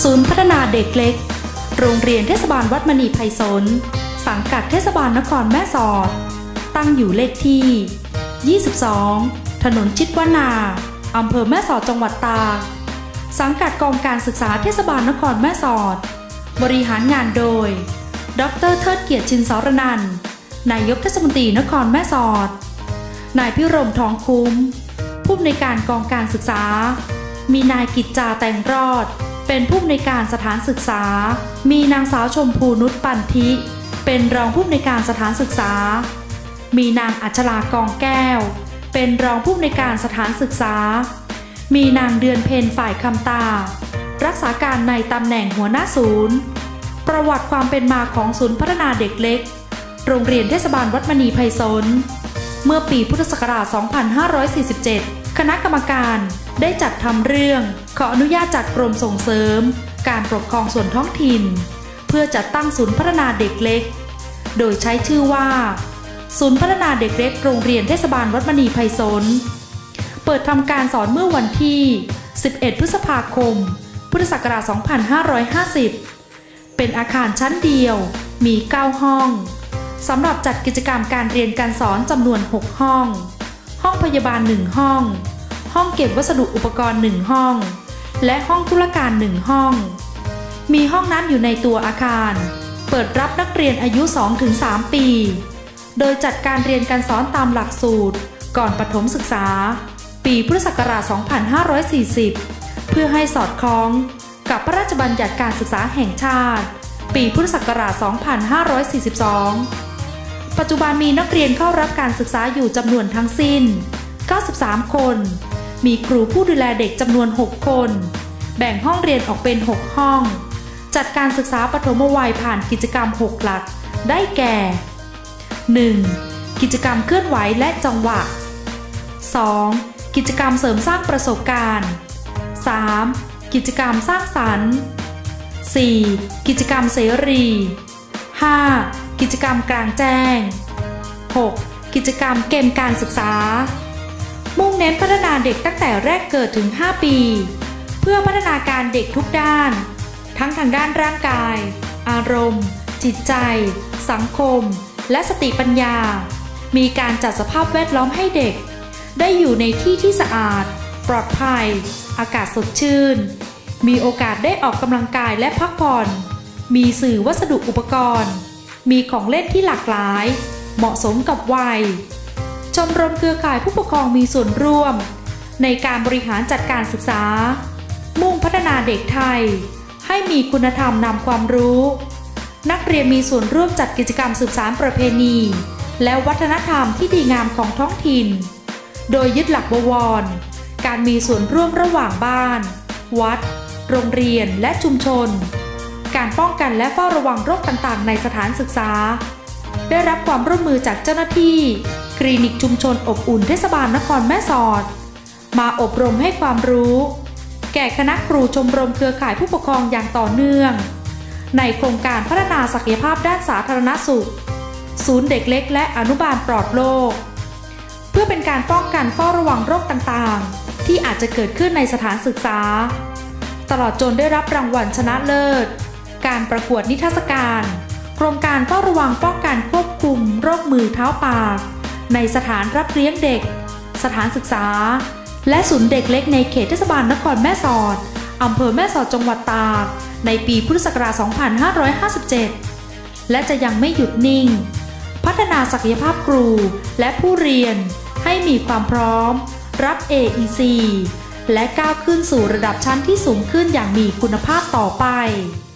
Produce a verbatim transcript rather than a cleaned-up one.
ศูนย์พัฒนาเด็กเล็กโรงเรียนเทศบาลวัดมณีไพศาลสังกัดเทศบาลนครแม่สอดตั้งอยู่เลขที่ยี่สิบสองถนนชิดวนาอำเภอแม่สอดจังหวัดตากสังกัดกองการศึกษาเทศบาลนครแม่สอดบริหารงานโดยดร.เทิดเกียรติชินสรนันท์นายกเทศมนตรีนครแม่สอดนายพิรมทองคุ้มผู้อำนวยการกองการศึกษามีนายกิจจาแต่งรอดเป็นผู้อำนวยการสถานศึกษามีนางสาวชมพูนุชปันธิเป็นรองผู้อำนวยการสถานศึกษามีนางอัชรากองแก้วเป็นรองผู้อำนวยการสถานศึกษามีนางเดือนเพ็ญฝ่ายคำตารักษาการในตำแหน่งหัวหน้าศูนย์ประวัติความเป็นมาของศูนย์พัฒนาเด็กเล็กโรงเรียนเทศบาลวัดมณีไพศาลเมื่อปีพุทธศักราช สองพันห้าร้อยสี่สิบเจ็ด คณะกรรมการได้จัดทำเรื่องขออนุญาตจากกรมส่งเสริมการปกครองส่วนท้องถิ่นเพื่อจัดตั้งศูนย์พัฒนาเด็กเล็กโดยใช้ชื่อว่าศูนย์พัฒนาเด็กเล็กโรงเรียนเทศบาลวัดมณีไพศาลเปิดทำการสอนเมื่อวันที่สิบเอ็ดพฤษภาคมพุทธศักราช สองพันห้าร้อยห้าสิบ เป็นอาคารชั้นเดียวมีเก้าห้องสำหรับจัดกิจกรรมการเรียนการสอนจำนวนหกห้องห้องพยาบาลหนึ่งห้องห้องเก็บวัสดุอุปกรณ์หนึ่งห้องและห้องธุรการหนึ่งห้องมีห้องน้ำอยู่ในตัวอาคารเปิดรับนักเรียนอายุ สองถึงสาม ปีโดยจัดการเรียนการสอนตามหลักสูตรก่อนประถมศึกษาปีพุทธศักราช สองพันห้าร้อยสี่สิบ เพื่อให้สอดคล้องกับพระราชบัญญัติการศึกษาแห่งชาติปีพุทธศักราช สองพันห้าร้อยสี่สิบสอง ปัจจุบันมีนักเรียนเข้ารับการศึกษาอยู่จำนวนทั้งสิ้นเก้าสิบสามคนมีครูผู้ดูแลเด็กจำนวนหกคนแบ่งห้องเรียนออกเป็นหกห้องจัดการศึกษาปฐมวัยผ่านกิจกรรมหกหลักได้แก่ หนึ่ง. กิจกรรมเคลื่อนไหวและจังหวะ สอง. กิจกรรมเสริมสร้างประสบการณ์ สาม. กิจกรรมสร้างสรรค์ สี่. กิจกรรมเสรี ห้า. กิจกรรมกลางแจ้ง หก. กิจกรรมเกมการศึกษามุ่งเน้นพัฒนาเด็กตั้งแต่แรกเกิดถึงห้าปีเพื่อพัฒนาการเด็กทุกด้านทั้งทางด้านร่างกายอารมณ์จิตใจสังคมและสติปัญญามีการจัดสภาพแวดล้อมให้เด็กได้อยู่ในที่ที่สะอาดปลอดภัยอากาศสดชื่นมีโอกาสได้ออกกำลังกายและพักผ่อนมีสื่อวัสดุอุปกรณ์มีของเล่นที่หลากหลายเหมาะสมกับวัยชมรมเครือข่ายผู้ปกครองมีส่วนร่วมในการบริหารจัดการศึกษามุ่งพัฒนาเด็กไทยให้มีคุณธรรมนำความรู้นักเรียนมีส่วนร่วมจัดกิจกรรมสืบสานประเพณีและวัฒนธรรมที่ดีงามของท้องถิ่นโดยยึดหลักบวรการมีส่วนร่วมระหว่างบ้านวัดโรงเรียนและชุมชนการป้องกันและเฝ้าระวังโรคต่างๆในสถานศึกษาได้รับความร่วมมือจากเจ้าหน้าที่คลินิกชุมชนอบอุ่นเทศบาลนครแม่สอดมาอบรมให้ความรู้แก่คณะครูชมรมเครือข่ายผู้ปกครองอย่างต่อเนื่องในโครงการพัฒนาศักยภาพด้านสาธารณสุขศูนย์เด็กเล็กและอนุบาลปลอดโรคเพื่อเป็นการป้องกันเฝ้าระวังโรคต่างๆที่อาจจะเกิดขึ้นในสถานศึกษาตลอดจนได้รับรางวัลชนะเลิศการประกวดนิทรรศการโครงการเฝ้าระวังป้องกันควบคุมโรคมือเท้าปากในสถานรับเลี้ยงเด็กสถานศึกษาและศูนย์เด็กเล็กในเขตเทศบาลนครแม่สอดอำเภอแม่สอดจังหวัดตากในปีพุทธศักราช สองพันห้าร้อยห้าสิบเจ็ด และจะยังไม่หยุดนิ่งพัฒนาศักยภาพครูและผู้เรียนให้มีความพร้อมรับ เอ อี ซี และก้าวขึ้นสู่ระดับชั้นที่สูงขึ้นอย่างมีคุณภาพต่อไป